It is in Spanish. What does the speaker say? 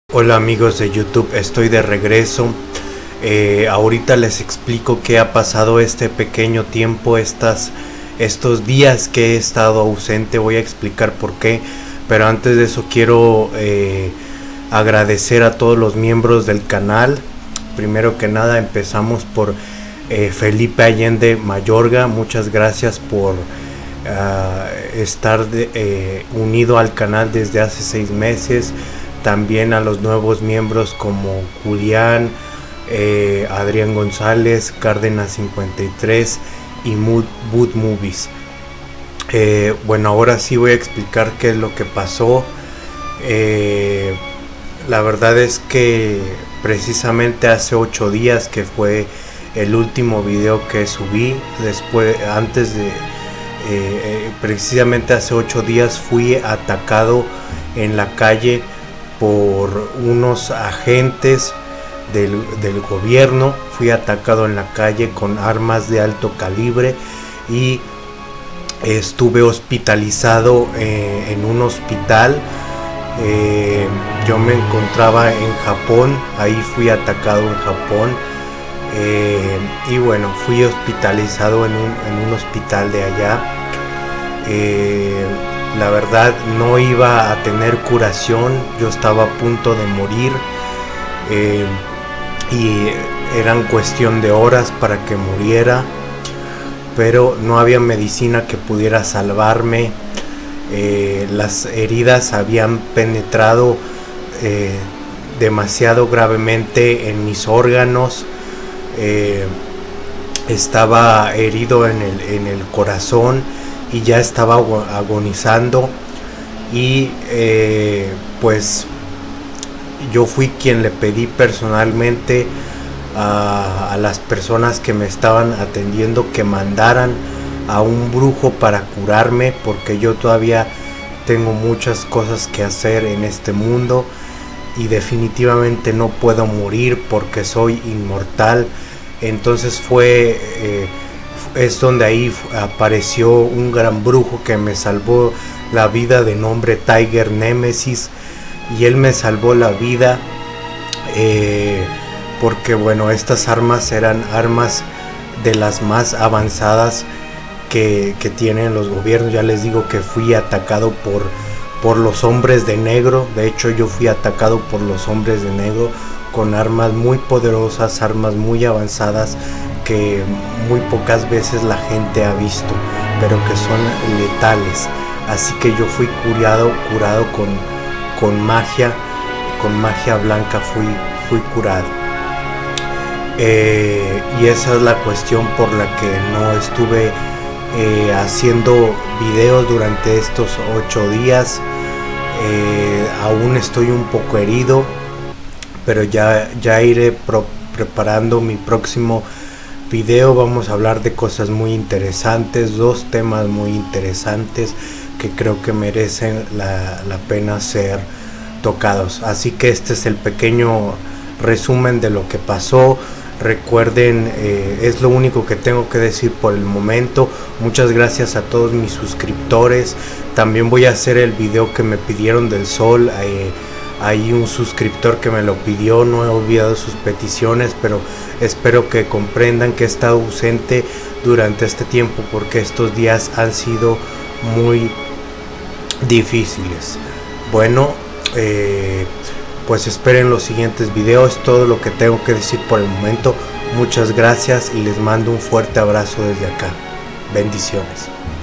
Hola amigos de YouTube, estoy de regreso. Ahorita les explico qué ha pasado este pequeño tiempo, estos días que he estado ausente. Voy a explicar por qué, pero antes de eso quiero agradecer a todos los miembros del canal. Primero que nada empezamos por Felipe Allende Mayorga. Muchas gracias por estar unido al canal desde hace 6 meses. También a los nuevos miembros como Julián, Adrián González, Cárdenas 53 y Mood Movies. Bueno, ahora sí voy a explicar qué es lo que pasó. La verdad es que precisamente hace 8 días, que fue el último video que subí, precisamente hace 8 días fui atacado en la calle por unos agentes del gobierno. Fui atacado en la calle con armas de alto calibre y estuve hospitalizado en un hospital. Yo me encontraba en Japón, ahí fui atacado en Japón, y bueno, fui hospitalizado en un hospital de allá. La verdad no iba a tener curación, yo estaba a punto de morir, y eran cuestión de horas para que muriera, pero no había medicina que pudiera salvarme. Las heridas habían penetrado demasiado gravemente en mis órganos. Estaba herido en el corazón y ya estaba agonizando, y pues yo fui quien le pedí personalmente a las personas que me estaban atendiendo que mandaran a un brujo para curarme, porque yo todavía tengo muchas cosas que hacer en este mundo y definitivamente no puedo morir porque soy inmortal. Entonces es donde ahí apareció un gran brujo que me salvó la vida, de nombre Tiger Nemesis, y él me salvó la vida porque bueno, estas armas eran armas de las más avanzadas que tienen los gobiernos. Ya les digo que fui atacado por los hombres de negro. De hecho, yo fui atacado por los hombres de negro con armas muy poderosas, armas muy avanzadas que muy pocas veces la gente ha visto, pero que son letales. Así que yo fui curado con magia blanca, fui curado. Y esa es la cuestión por la que no estuve haciendo videos durante estos 8 días. Aún estoy un poco herido, pero ya iré preparando mi próximo video. Vamos a hablar de cosas muy interesantes, 2 temas muy interesantes que creo que merecen la pena ser tocados. Así que este es el pequeño resumen de lo que pasó. Recuerden, es lo único que tengo que decir por el momento. Muchas gracias a todos mis suscriptores. También voy a hacer el video que me pidieron del sol. Hay un suscriptor que me lo pidió, no he olvidado sus peticiones, pero espero que comprendan que he estado ausente durante este tiempo porque estos días han sido muy difíciles. Bueno, pues esperen los siguientes videos. Todo lo que tengo que decir por el momento. Muchas gracias y les mando un fuerte abrazo desde acá. Bendiciones.